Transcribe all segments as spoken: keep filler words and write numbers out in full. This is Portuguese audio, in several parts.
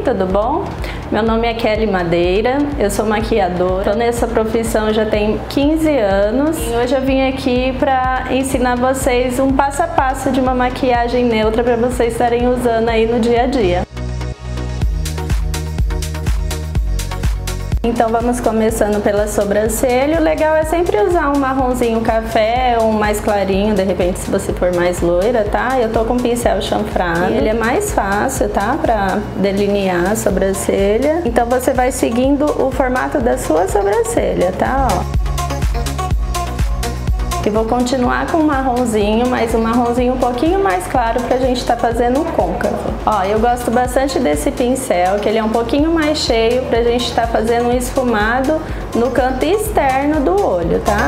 Oi, tudo bom? Meu nome é Kelly Madeira, eu sou maquiadora, estou nessa profissão já tem quinze anos e hoje eu vim aqui para ensinar vocês um passo a passo de uma maquiagem neutra para vocês estarem usando aí no dia a dia. Então vamos começando pela sobrancelha. O legal é sempre usar um marronzinho café ou um mais clarinho, de repente se você for mais loira, tá? Eu tô com pincel chanfrado, ele é mais fácil, tá? Pra delinear a sobrancelha. Então você vai seguindo o formato da sua sobrancelha, tá? Ó. E vou continuar com um marronzinho, mas um marronzinho um pouquinho mais claro pra gente tá fazendo o côncavo. Ó, eu gosto bastante desse pincel, que ele é um pouquinho mais cheio pra gente tá fazendo um esfumado no canto externo do olho, tá?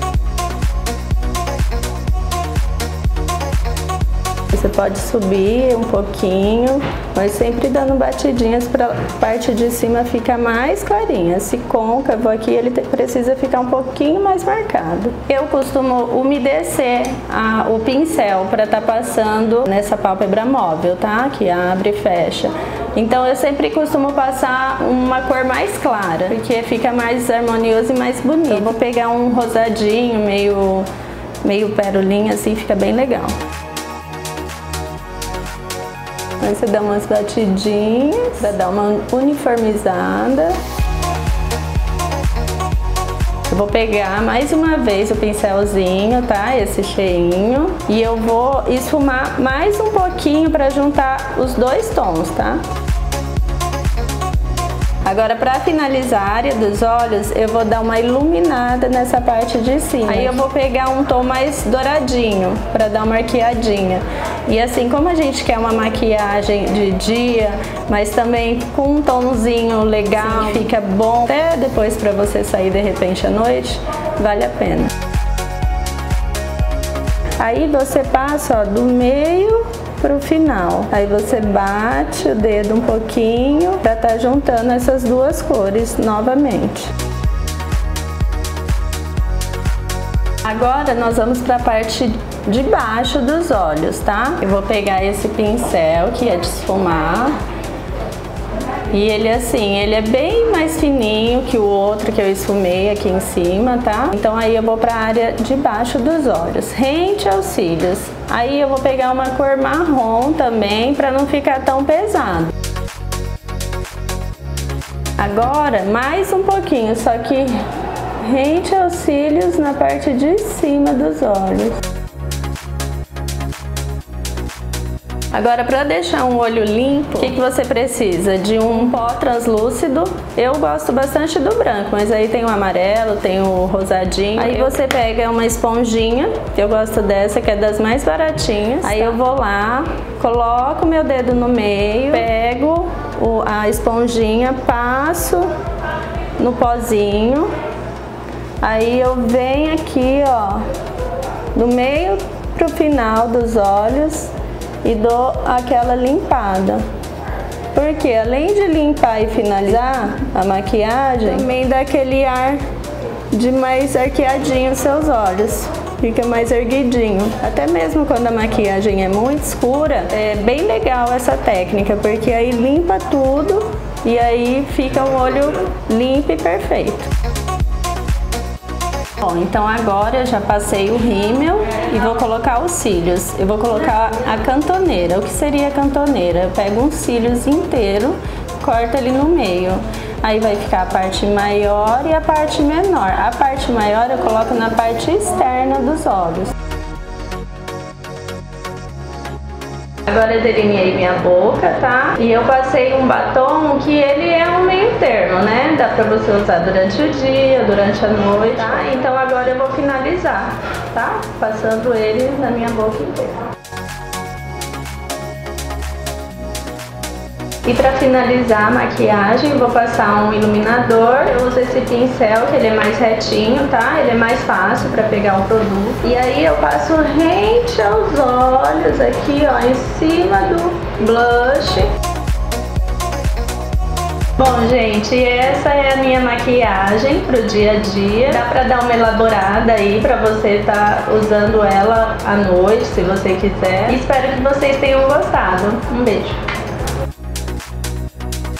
Você pode subir um pouquinho, mas sempre dando batidinhas para a parte de cima ficar mais clarinha. Esse côncavo aqui, ele precisa ficar um pouquinho mais marcado. Eu costumo umedecer a, o pincel para estar tá passando nessa pálpebra móvel, tá? Que abre e fecha. Então eu sempre costumo passar uma cor mais clara, porque fica mais harmonioso e mais bonito. Eu vou pegar um rosadinho, meio, meio perolinha, assim, fica bem legal. Aí você dá umas batidinhas para dar uma uniformizada. Eu vou pegar mais uma vez o pincelzinho, tá? Esse cheinho. E eu vou esfumar mais um pouquinho para juntar os dois tons, tá? Agora, para finalizar a área dos olhos, eu vou dar uma iluminada nessa parte de cima. Aí eu vou pegar um tom mais douradinho, para dar uma arqueadinha. E assim, como a gente quer uma maquiagem de dia, mas também com um tomzinho legal, sim, fica bom até depois para você sair de repente à noite, vale a pena. Aí você passa, ó, do meio pro final. Aí você bate o dedo um pouquinho para estar juntando essas duas cores novamente. Agora nós vamos para a parte de baixo dos olhos, tá? Eu vou pegar esse pincel que é de esfumar. E ele assim, ele é bem mais fininho que o outro que eu esfumei aqui em cima, tá? Então aí eu vou para a área de baixo dos olhos, rente aos cílios. Aí eu vou pegar uma cor marrom também, para não ficar tão pesado. Agora, mais um pouquinho, só que rente aos cílios na parte de cima dos olhos. Agora, para deixar um olho limpo, o que, que você precisa? De um pó translúcido. Eu gosto bastante do branco, mas aí tem o amarelo, tem o rosadinho. Aí você pega uma esponjinha, eu gosto dessa, que é das mais baratinhas. Aí eu vou lá, coloco meu dedo no meio, pego o, a esponjinha, passo no pozinho. Aí eu venho aqui, ó, do meio pro final dos olhos e dou aquela limpada. Porque além de limpar e finalizar a maquiagem, também dá aquele ar de mais arqueadinho os seus olhos. Fica mais erguidinho. Até mesmo quando a maquiagem é muito escura, é bem legal essa técnica, porque aí limpa tudo e aí fica um olho limpo e perfeito. Bom, então agora eu já passei o rímel e vou colocar os cílios. Eu vou colocar a cantoneira. O que seria a cantoneira? Eu pego um cílios inteiro, corto ele no meio. Aí vai ficar a parte maior e a parte menor. A parte maior eu coloco na parte externa dos olhos. Agora eu delineei minha boca, tá? E eu passei um batom que ele é um meio termo, né? Dá pra você usar durante o dia, durante a noite, tá? Então agora eu vou finalizar, tá? Passando ele na minha boca inteira. E para finalizar a maquiagem, eu vou passar um iluminador. Eu uso esse pincel, que ele é mais retinho, tá? Ele é mais fácil para pegar o produto. E aí eu passo rente aos olhos, aqui, ó, em cima do blush. Bom, gente, essa é a minha maquiagem pro dia a dia. Dá pra dar uma elaborada aí pra você estar usando ela à noite, se você quiser. E espero que vocês tenham gostado. Um beijo!